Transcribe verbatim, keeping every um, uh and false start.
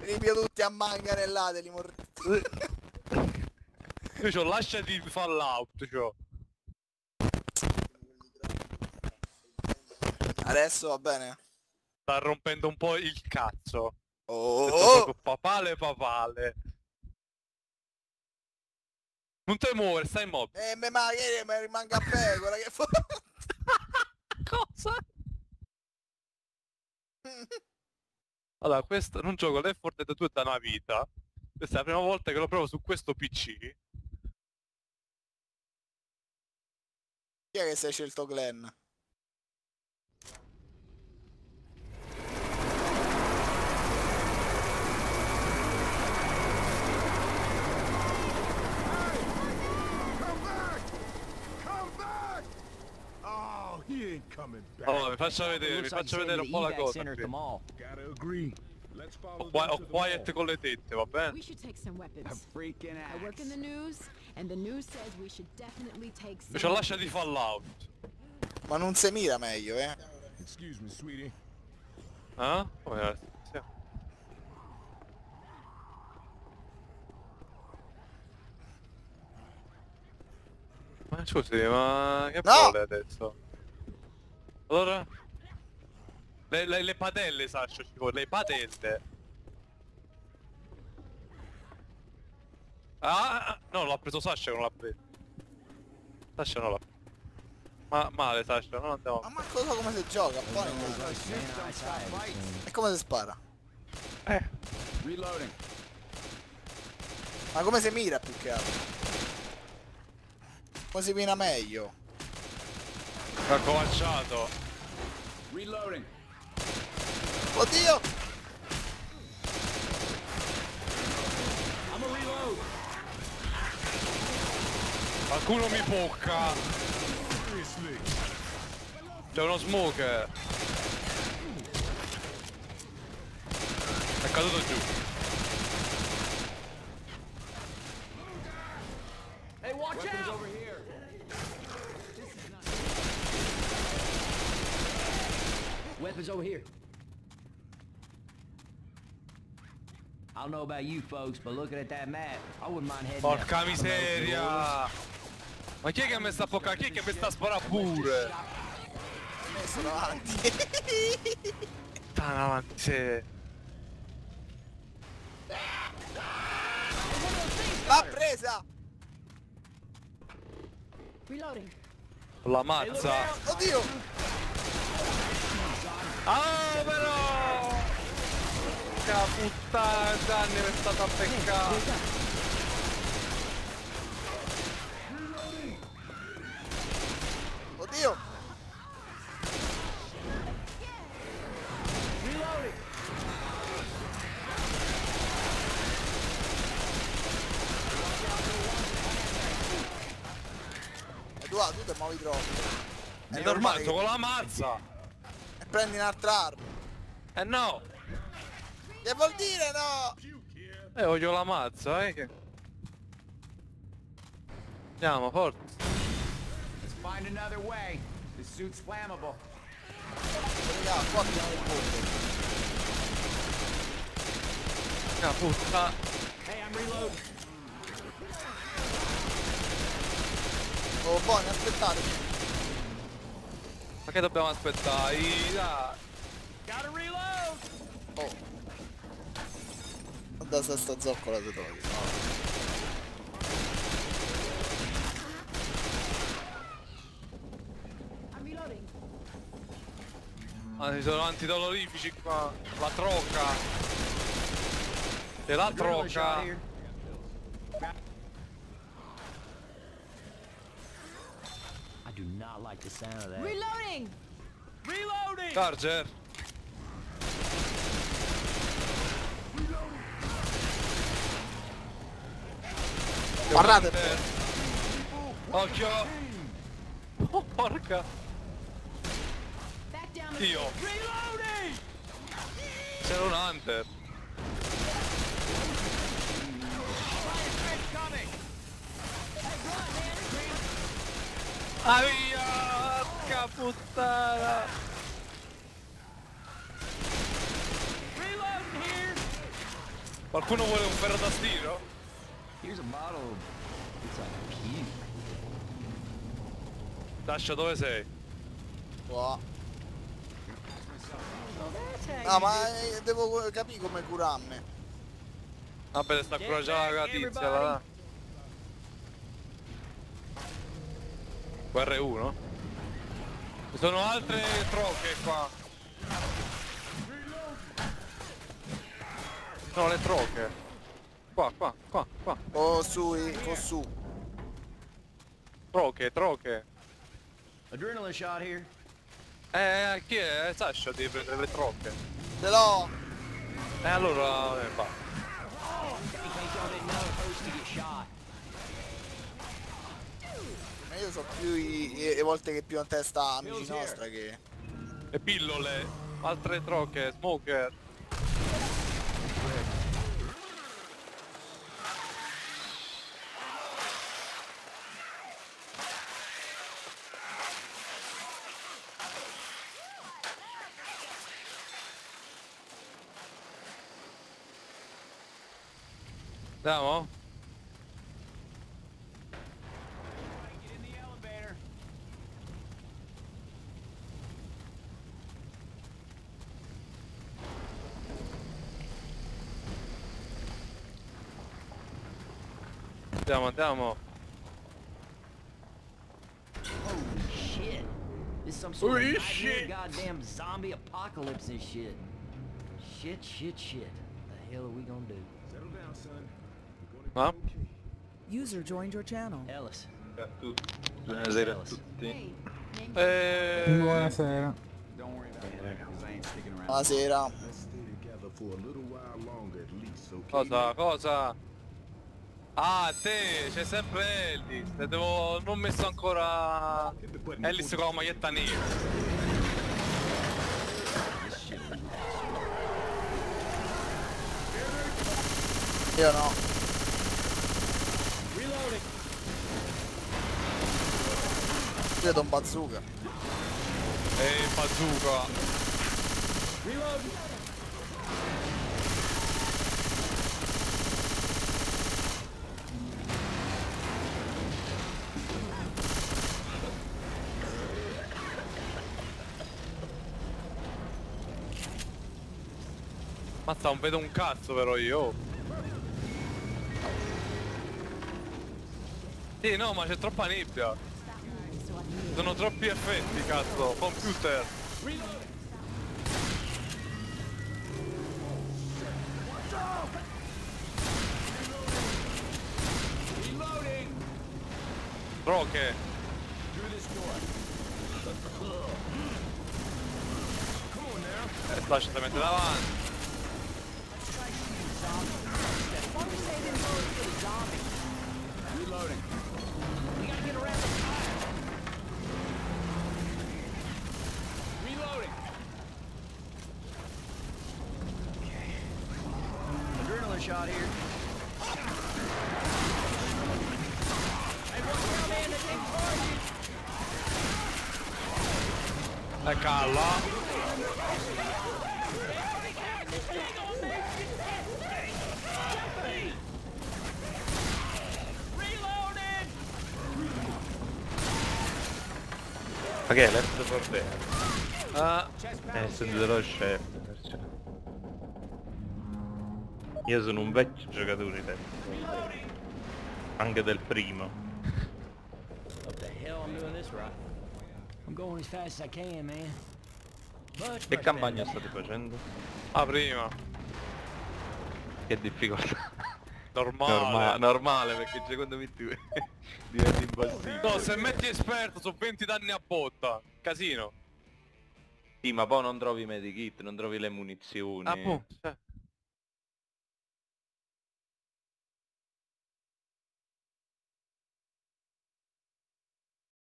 Ripio tutti a manganellate, li mor... Io c'ho lasciati Fallout, c'ho. Adesso va bene? Sta rompendo un po' il cazzo. Oh, Detto oh, proprio papale papale. Non te muovere, stai immobile. eh, me ma che mi rimanga a pecora, che fa? Cosa? Allora, questo non gioco Left four Dead due da una vita. Questa è la prima volta che lo provo su questo P C. Chi è che si è scelto Glenn? Allora, vi faccio vedere, vi faccio vedere un po' la cosa qui. Ho, qui- ho quiet con le tette, va bene? We should take some weapons. I work in the news, and the news says we should definitely take some. Ci ho lasciato di Fallout. Ma non si mira meglio, eh? Excuse me, sweetie. Eh? Come era? Sì. Ma scusi, ma che No! vuole adesso? Allora? Le, le, le padelle, Sasha, ci vuole, le padelle. Ah, no, l'ha preso Sasha, non l'ha preso. Sasha non l'ha preso. Ma male, Sasha, non andiamo. Ma manco so come si gioca, poi. E come si spara? Eh. Reloading. Ma come si mira più che altro? Come si mina meglio? Raccovacciato. Reloading. Oddio! I'm a reload. Qualcuno mi pocca. Seriously. C'è uno smoker. È caduto giù. Hey, watch Weapons out over here. Weapons over here. I don't know about you folks, but looking at that map, I wouldn't mind heading Porca down. miseria. Ma chi è che mi sta poccando? Chi è che mi sta sparando pure? Messo davanti. Sta avanti, sì. L'ha presa! Reloading. Con la mazza. Oddio! Ah, però! Che puttana, Gianni mi è stata beccata. Oddio! Edoardo, tu ti muovi troppo. È normale, sto con la mazza. E prendi un'altra arma. Eh no! Che vuol dire no? Eh, voglio la mazza, eh che... Andiamo, forza. Let's find another way. This suit's flammable. Raga, qua abbiamo il ponte. Che puttana. Hey, I'm reloading. Oh, buoni, aspettate. Ma che dobbiamo aspettare? Dai. Gotta reload. Oh. Guarda se sta zoccola si toglie. I'm reloading. Ma ci sono antidolorifici qua. La troca. E la troca. I do not like the sound of that. Reloading. Reloading. Charger. Guardate! Occhio. Oh, porca. Back down. Dio. Reloading. C'era un hunter. Ah via! Porca puttana! Qualcuno vuole un ferro da stiro? Here's a bottle. It's like puke. Tascia, dove sei? Qua. No, ma eh, devo capire come curarmi. Vabbè, sta ancora già la tizia là. R uno? Ci sono altre troche qua. Ci sono le troche. Qua, qua, qua, qua. O su, o su. Troche, troche. Adrenaline shot here. Eh, chi è? Sasha devi prendere le troche. Ce l'ho. E eh, allora, eh, va. In case y'all didn't know, supposed to get shot. Ma io so più i- i- le volte che più in testa amici nostra che... E pillole, altre troche, smoker. Andiamo? Get in the elevator. Andiamo, andiamo. Holy shit. This is some sort Holy of nightmare shit. goddamn zombie apocalypse and shit. Shit, shit, shit. What the hell are we gonna do? Ah? User joined your channel. Ellis. Buonasera a Ellis. tutti. Hey, Eh... Buonasera. Don't worry about it, because I ain't sticking around. Buonasera. Let's stay together for a little while longer at least, okay? Cosa, cosa? Ah, te, c'è sempre Ellis. Te devo... non messo ancora... Hit the button Ellis con la maglietta nera. Io no. Io do un bazooka. Ehi, bazooka. Mazza, non vedo un cazzo però io. Sì, no, ma c'è troppa nebbia. Sono troppi effetti, cazzo. Computer. Troche. Eh, lasciatamente davanti. Reloading. We gotta get around the fire. Reloading. Adrenaline shot here. Hey, watch out, man. They take charges. E calla. Ma che è Left four Dead? Ah, Eh, sono dello chef. perciò. Io sono un vecchio giocatore Left four Dead. Anche del primo. What the hell I'm doing this right? I'm going as fast as I can, man. Much, Che much campagna better. state facendo? la prima. Che difficoltà? Normale. Norma- normale, perché secondo me tu diventi impossibile. No, se metti esperto sono venti danni a botta. Casino. Sì, ma poi non trovi i medikit, non trovi le munizioni. Ah, boh. Cioè,